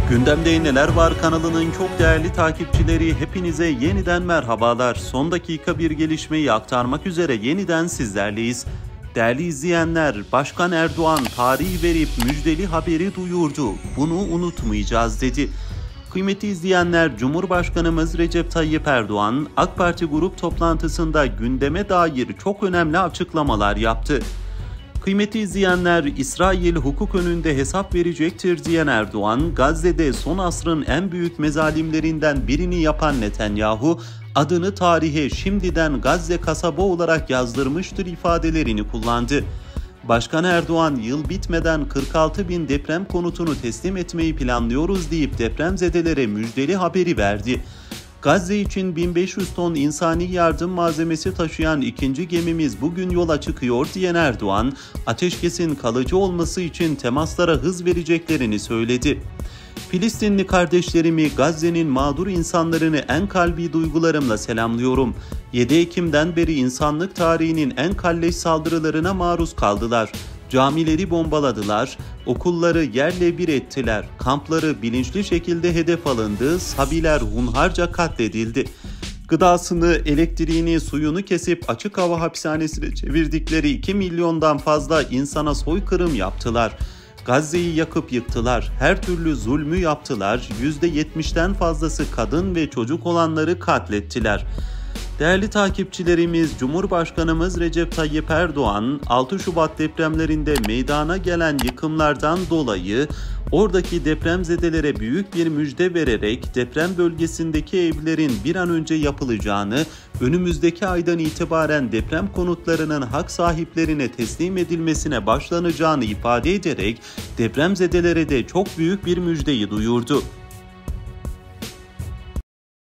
Gündemde Neler Var kanalının çok değerli takipçileri, hepinize yeniden merhabalar. Son dakika bir gelişmeyi aktarmak üzere yeniden sizlerleyiz. Değerli izleyenler, Başkan Erdoğan tarih verip müjdeli haberi duyurdu. Bunu unutmayacağız dedi. Kıymetli izleyenler, Cumhurbaşkanımız Recep Tayyip Erdoğan, AK Parti grup toplantısında gündeme dair çok önemli açıklamalar yaptı. Kıymetli izleyenler, İsrail hukuk önünde hesap verecektir diyen Erdoğan, Gazze'de son asrın en büyük mezalimlerinden birini yapan Netanyahu, adını tarihe şimdiden Gazze kasaba olarak yazdırmıştır ifadelerini kullandı. Başkan Erdoğan, yıl bitmeden 46 bin deprem konutunu teslim etmeyi planlıyoruz deyip depremzedelere müjdeli haberi verdi. Gazze için 1500 ton insani yardım malzemesi taşıyan ikinci gemimiz bugün yola çıkıyor diyen Erdoğan, ateşkesin kalıcı olması için temaslara hız vereceklerini söyledi. Filistinli kardeşlerimi, Gazze'nin mağdur insanlarını en kalbi duygularımla selamlıyorum. 7 Ekim'den beri insanlık tarihinin en kalleş saldırılarına maruz kaldılar. Camileri bombaladılar, okulları yerle bir ettiler, kampları bilinçli şekilde hedef alındı, sabiler hunharca katledildi. Gıdasını, elektriğini, suyunu kesip açık hava hapishanesine çevirdikleri 2 milyondan fazla insana soykırım yaptılar. Gazze'yi yakıp yıktılar, her türlü zulmü yaptılar, %70'den fazlası kadın ve çocuk olanları katlettiler. Değerli takipçilerimiz, Cumhurbaşkanımız Recep Tayyip Erdoğan, 6 Şubat depremlerinde meydana gelen yıkımlardan dolayı oradaki depremzedelere büyük bir müjde vererek deprem bölgesindeki evlerin bir an önce yapılacağını, önümüzdeki aydan itibaren deprem konutlarının hak sahiplerine teslim edilmesine başlanacağını ifade ederek depremzedelere de çok büyük bir müjdeyi duyurdu.